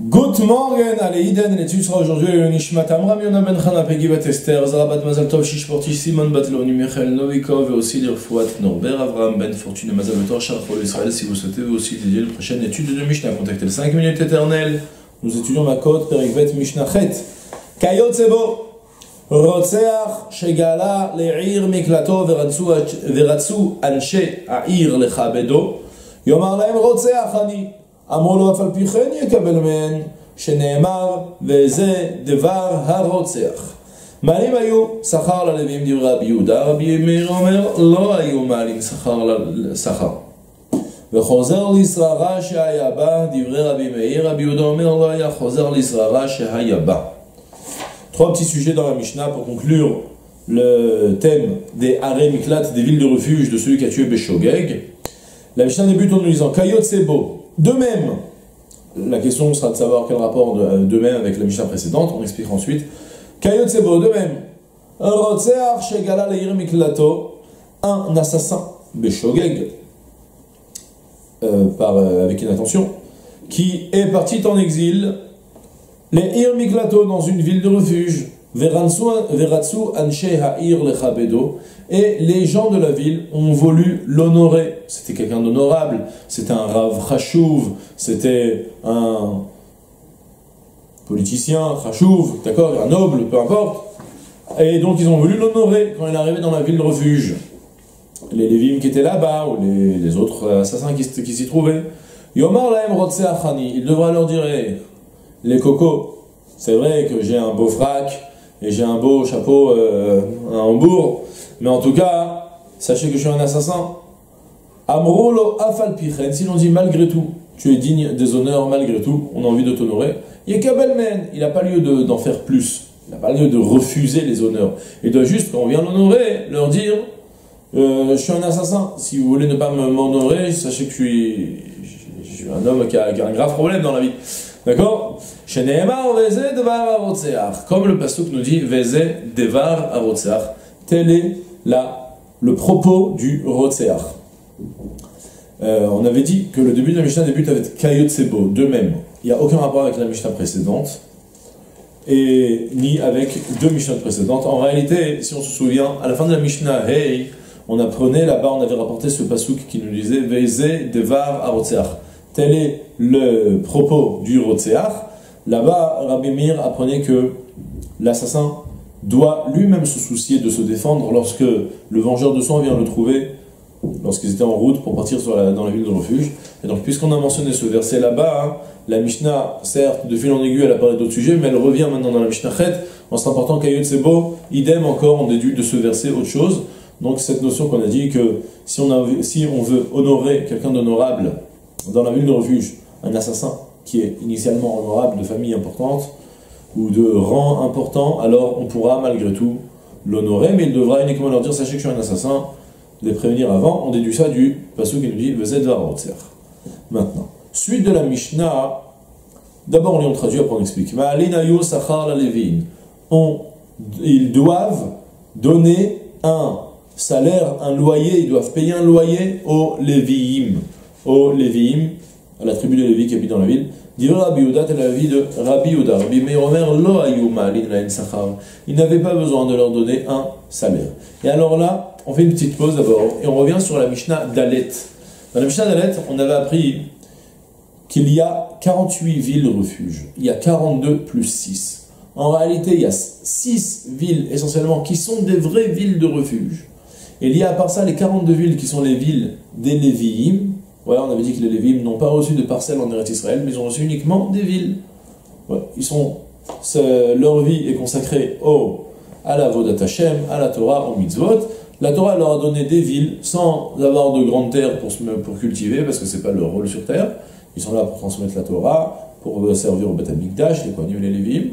Good morning, allez, Iden, l'étude sera aujourd'hui le Nishmat Amram Yona Ben Chana Peggy Bat Esther, Zarabat Mazal Tov Shish Porti Simon Bat Leoni Michael Novikov et aussi l'Irfouat Norbert Avram Ben Fortune Mazal Tor Charfol Israël. Si vous souhaitez vous aussi dédier une prochaine étude de Mishnah, contactez le 5 minutes éternelles. Nous étudions Makot Perikvet Mishnah Chet. Kayot Sebo Rotseach Shegala Le'ir Miklato Veratsu Anshe A'ir Lechabedo Yomar Laem Rotseach Ani אמרו לו אף על פי כן יקבל מהן שנאמר וזה דבר הרוצח. מעלים היו שכר ללווים דברי רבי יהודה, רבי מאיר אומר לא היו מעלים שכר. וחוזר לשררה שהיה בה דברי רבי מאיר, רבי יהודה אומר לא היה חוזר לשררה שהיה בה. Trois petits sujets dans la Mishnah pour conclure le thème des Haré Miklat, des villes de refuge de celui qui a tué Béshogeg. La Mishnah débute en nous disant Kayot Sebo. De même, la question sera de savoir quel rapport de même avec la Mishnah précédente, on expliquera ensuite. Kayot Sebo, de même. Un Rotseach Shegala Le'ir Miklato, un assassin Béshogeg, avec inattention, qui est parti en exil, Le'ir Miklato, dans une ville de refuge, Veratsu Anshe Ha'ir Lechabedo, et les gens de la ville ont voulu l'honorer. C'était quelqu'un d'honorable, c'était un Rav Chashuv, c'était un politicien Chashuv, d'accord, un noble, peu importe. Et donc ils ont voulu l'honorer quand il est arrivé dans la ville de refuge. Les Lévim qui étaient là-bas, ou les autres assassins qui s'y trouvaient. Yomar Laem Rotseach Ani, il devra leur dire, les cocos, c'est vrai que j'ai un beau frac, et j'ai un beau chapeau, un hambourg, mais en tout cas, sachez que je suis un assassin. Amrolo afal pichen, si l'on dit malgré tout, tu es digne des honneurs malgré tout, on a envie de t'honorer. Yekabel men, il n'a pas lieu d'en faire plus, il n'a pas lieu de refuser les honneurs. Il doit juste, quand on vient l'honorer, leur dire je suis un assassin. Si vous voulez ne pas m'honorer, sachez que je suis un homme qui a un grave problème dans la vie. D'accord? Comme le pasuk nous dit, Veze devar arotseach. Tel est le propos du rotseach. On avait dit que le début de la Mishnah débute avec Kayot Sebo, de même. Il n'y a aucun rapport avec la Mishnah précédente, et ni avec deux Mishnahs précédentes. En réalité, si on se souvient, à la fin de la Mishnah, hey, on apprenait là-bas, on avait rapporté ce pasuk qui nous disait Veze devar arotseach. Tel est le propos du rotseach. Là-bas, Rabbi Meir apprenait que l'assassin doit lui-même se soucier de se défendre lorsque le vengeur de sang vient le trouver, lorsqu'ils étaient en route pour partir dans la ville de refuge. Et donc, puisqu'on a mentionné ce verset là-bas, la Mishnah, certes, de fil en aiguille, elle a parlé d'autres sujets, mais elle revient maintenant dans la Mishnah Chet, en se rapportant Kayot Sebo, idem encore, on déduit de ce verset autre chose. Donc, cette notion qu'on a dit que si on veut honorer quelqu'un d'honorable dans la ville de refuge, un assassin, qui est initialement honorable, de famille importante, ou de rang important, alors on pourra malgré tout l'honorer, mais il devra uniquement leur dire, sachez que je suis un assassin, les prévenir avant. On déduit ça du passage qui nous dit, Vezed Varotzer. Maintenant, suite de la Mishnah, d'abord on traduit, après on explique. Ma'alinayu sachar la levin. Ils doivent donner un salaire, un loyer, ils doivent payer un loyer aux Lévi'im. Aux Lévi'im, à la tribu de Lévi qui habite dans la ville. Divra Rabbi Yehuda, tel la vie de Rabbi Yehuda. Rabbi Meir Omer, lo ayu ma'alin lahen sachar. Il n'avait pas besoin de leur donner un salaire. Et alors là, on fait une petite pause d'abord, et on revient sur la Mishnah Dalet. Dans la Mishnah Dalet, on avait appris qu'il y a 48 villes refuges. Il y a 42 plus 6. En réalité, il y a 6 villes essentiellement qui sont des vraies villes de refuge. Et il y a à part ça les 42 villes qui sont les villes des Lévi'im. Voilà, on avait dit que les Lévim n'ont pas reçu de parcelles en Eretz Israël, mais ils ont reçu uniquement des villes. Ouais, leur vie est consacrée à la Vodat Hashem, à la Torah, au mitzvot. La Torah leur a donné des villes sans avoir de grandes terres pour cultiver, parce que ce n'est pas leur rôle sur terre. Ils sont là pour transmettre la Torah, pour servir au Beth Amikdash, les Kohanim et les Lévim.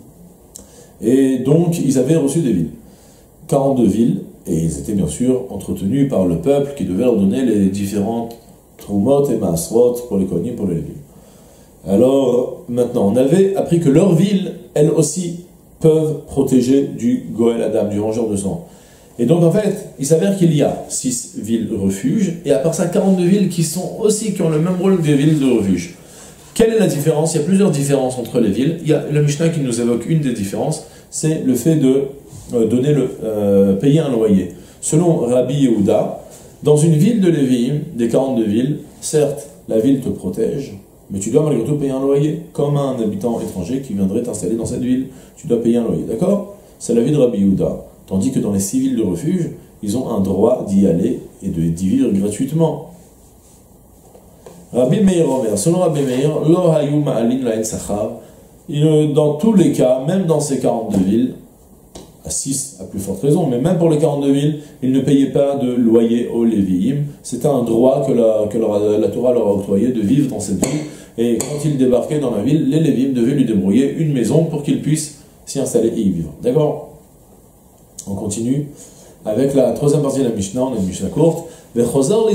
Et donc, ils avaient reçu des villes. 42 villes, et ils étaient bien sûr entretenus par le peuple qui devait leur donner les différentes Trumot et Maasrot pour les Kohanim, pour les Lévim. Alors, maintenant, on avait appris que leurs villes, elles aussi, peuvent protéger du Goël Adam, du vengeur de sang. Et donc, en fait, il s'avère qu'il y a 6 villes refuges, et à part ça, 42 villes qui ont le même rôle que des villes de refuge. Quelle est la différence? Il y a plusieurs différences entre les villes. Il y a le Mishnah qui nous évoque une des différences, c'est le fait de payer un loyer. Selon Rabbi Yehuda, dans une ville de Lévi'im, des 42 villes, certes, la ville te protège, mais tu dois malgré tout payer un loyer, comme un habitant étranger qui viendrait t'installer dans cette ville. Tu dois payer un loyer, d'accord? C'est la vie de Rabbi Yehuda. Tandis que dans les 6 villes de refuge, ils ont un droit d'y aller et d'y vivre gratuitement. Rabbi Meir Omer, selon Rabbi Meir, Lo hayu ma'alin lahen sachar, dans tous les cas, même dans ces 42 villes, à 6 à plus forte raison, mais même pour les 42 villes, ils ne payaient pas de loyer aux Lévi'im. C'était un droit que la Torah leur a octroyé de vivre dans cette ville. Et quand ils débarquaient dans la ville, les Lévi'im devaient lui débrouiller une maison pour qu'ils puissent s'y installer et y vivre. D'accord? On continue avec la troisième partie de la Mishnah, on a une Mishnah courte. Cette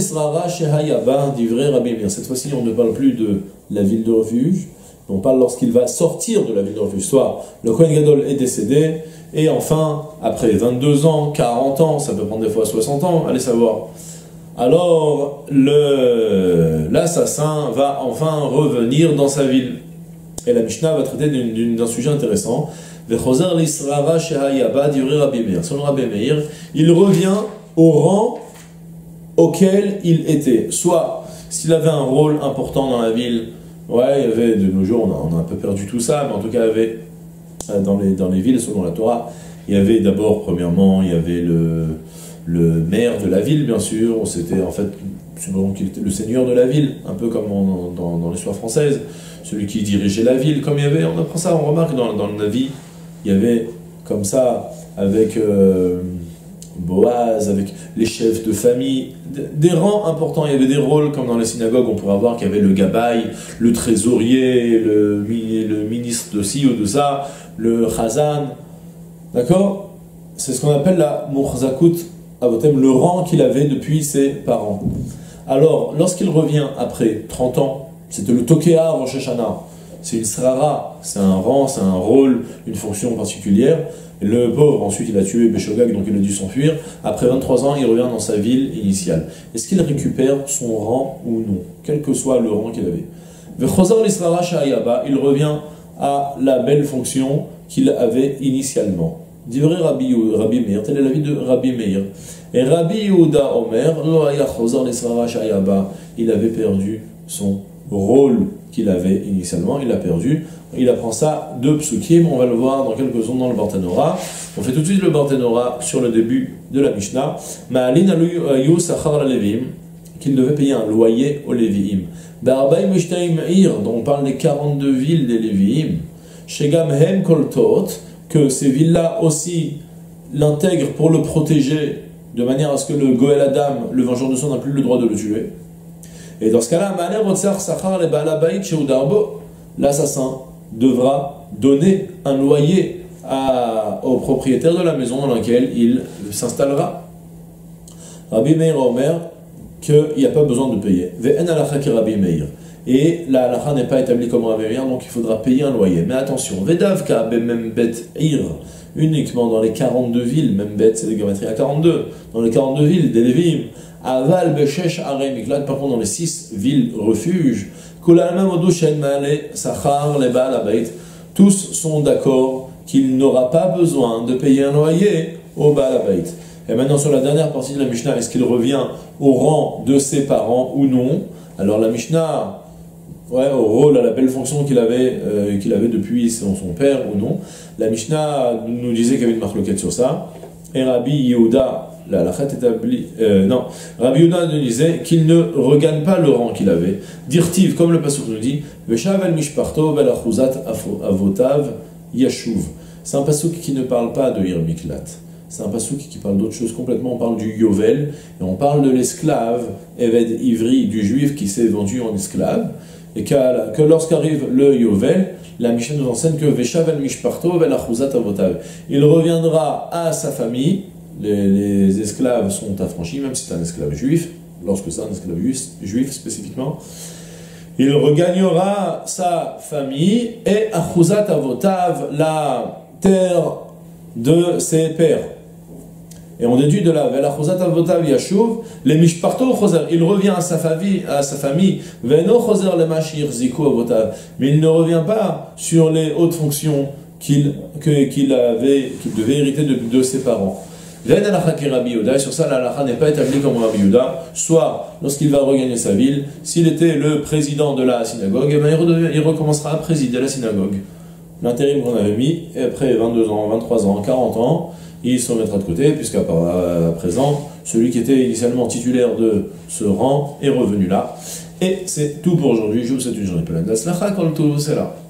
fois-ci, on ne parle plus de la ville de refuge, on parle lorsqu'il va sortir de la ville de refuge. Soit le Kohen Gadol est décédé, et enfin, après 22 ans, 40 ans, ça peut prendre des fois 60 ans, allez savoir. Alors, l'assassin va enfin revenir dans sa ville. Et la Mishnah va traiter d'un sujet intéressant. Selon Rabbi Meir, il revient au rang auquel il était. Soit, s'il avait un rôle important dans la ville, ouais, il y avait, de nos jours, on a un peu perdu tout ça, mais en tout cas, il y avait, dans les villes, selon la Torah, il y avait d'abord, premièrement, il y avait le maire de la ville, bien sûr, c'était en fait le seigneur de la ville, un peu comme dans l'histoire française, celui qui dirigeait la ville, comme il y avait, on apprend ça, on remarque dans le Navi, il y avait comme ça, avec Boaz, avec les chefs de famille, des rangs importants, il y avait des rôles, comme dans les synagogues, on pourrait voir qu'il y avait le gabaï, le trésorier, le ministre de ci ou de ça, le chazan, d'accord? C'est ce qu'on appelle la muhzakut avotem, le rang qu'il avait depuis ses parents. Alors, lorsqu'il revient après 30 ans, c'était le Tokea Rosh Hashanah, c'est une srara, c'est un rang, c'est un rôle, une fonction particulière. Le pauvre, ensuite, il a tué Béchogag, donc il a dû s'enfuir. Après 23 ans, il revient dans sa ville initiale. Est-ce qu'il récupère son rang ou non, quel que soit le rang qu'il avait? Il revient à la belle fonction qu'il avait initialement. Divrei Rabbi Meir, tel est l'avis de Rabbi Meir. Et Rabbi Yehuda Omer, il avait perdu son rôle qu'il avait initialement, il l'a perdu. Il apprend ça de Psukim, on va le voir dans quelques secondes dans le Barthénora. On fait tout de suite le Barthénora sur le début de la Mishnah. Ma'alin ayu sachar la Lévi'im, qu'il devait payer un loyer aux Lévi'im. Ba'arbaï mishtaim ir, dont on parle des 42 villes des Lévi'im. Shegam hem koltot, que ces villes-là aussi l'intègrent pour le protéger, de manière à ce que le Goël Adam, le vengeur de sang, n'a plus le droit de le tuer. Et dans ce cas-là, l'assassin devra donner un loyer au propriétaire de la maison dans laquelle il s'installera. Rabbi Meir Omer qu'il n'y a pas besoin de payer. Et la halakha n'est pas établie comme Rabbi Meir, donc il faudra payer un loyer. Mais attention, Vedavka bemembet ir, uniquement dans les 42 villes, membet c'est des géométries à 42, dans les 42 villes des Lévi'im, Aval Beshesh Arei Miklat, par contre dans les 6 villes refuges, tous sont d'accord qu'il n'aura pas besoin de payer un loyer au Baal Habayit. Et maintenant sur la dernière partie de la Mishnah, est-ce qu'il revient au rang de ses parents ou non? Alors la Mishnah, au rôle, à la belle fonction qu'il avait depuis son père ou non, la Mishnah nous disait qu'il y avait une marloquette sur ça, et Rabbi Yehuda, la halakha établie, Rabbi Yehuda nous disait qu'il ne regagne pas le rang qu'il avait. Dirtiv, comme le pasuk nous dit, Veshav al mishparto vel achuzat avotav yashuv. C'est un pasuk qui ne parle pas de Irmiklat. C'est un pasuk qui parle d'autre chose complètement. On parle du Yovel, et on parle de l'esclave, Eved Ivri, du juif qui s'est vendu en esclave, et que lorsqu'arrive le Yovel, la Mishnah nous enseigne que Veshav al mishparto vel achuzat avotav. Il reviendra à sa famille. Les esclaves sont affranchis, même si c'est un esclave juif, lorsque c'est un esclave juif spécifiquement, il regagnera sa famille et achuzat avotav, la terre de ses pères. Et on déduit de là, les mishparto choser, il revient à sa famille, veno choser le mashir ziku avotav, mais il ne revient pas sur les hautes fonctions qu'il devait hériter de ses parents. Sur ça, la halakha n'est pas établie comme Rabbi Yehuda. Soit, lorsqu'il va regagner sa ville, s'il était le président de la synagogue, eh bien, il recommencera à présider la synagogue. L'intérim qu'on avait mis, et après 22 ans, 23 ans, 40 ans, il se remettra de côté, puisqu'à présent, celui qui était initialement titulaire de ce rang est revenu là. Et c'est tout pour aujourd'hui. Je vous souhaite une journée pleine d'Aslacha, comme tout, c'est là.